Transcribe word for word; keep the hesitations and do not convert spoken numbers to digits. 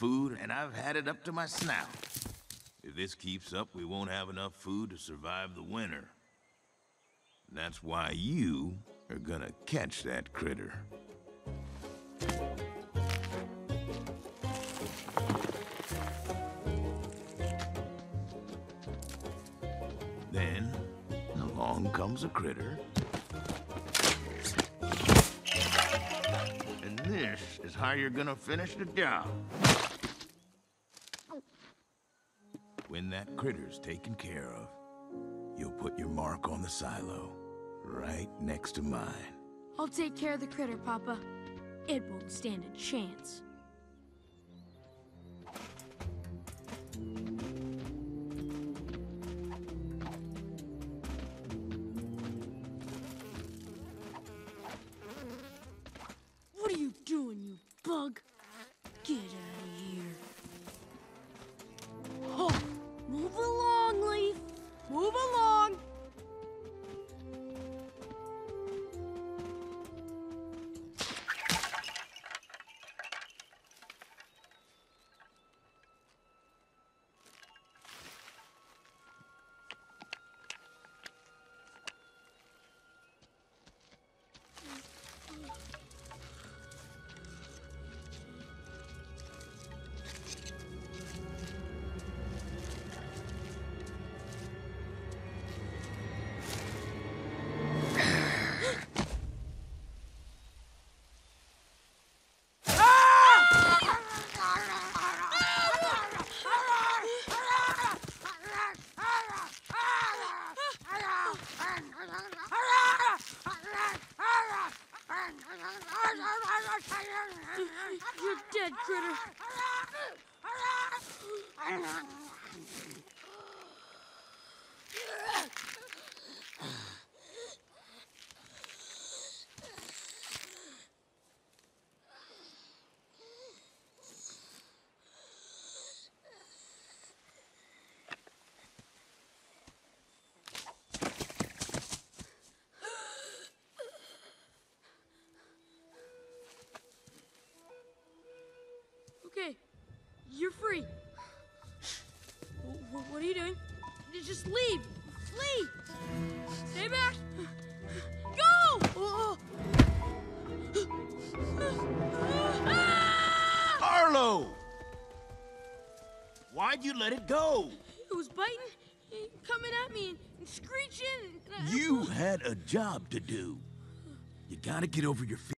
food, and I've had it up to my snout. If this keeps up, we won't have enough food to survive the winter. And that's why you are gonna catch that critter. Then, along comes a critter. And this is how you're gonna finish the job. When that critter's taken care of, you'll put your mark on the silo, right next to mine. I'll take care of the critter, Papa. It won't stand a chance. What are you doing, you bug? Get out of here. Oh, move along, Leaf. Move along. You're dead, critter. Okay, you're free. W what are you doing? Just leave! Flee! Stay back! Go! Oh. Harlow! Why'd you let it go? It was biting, coming at me, and screeching. And I... You had a job to do. You gotta get over your feet.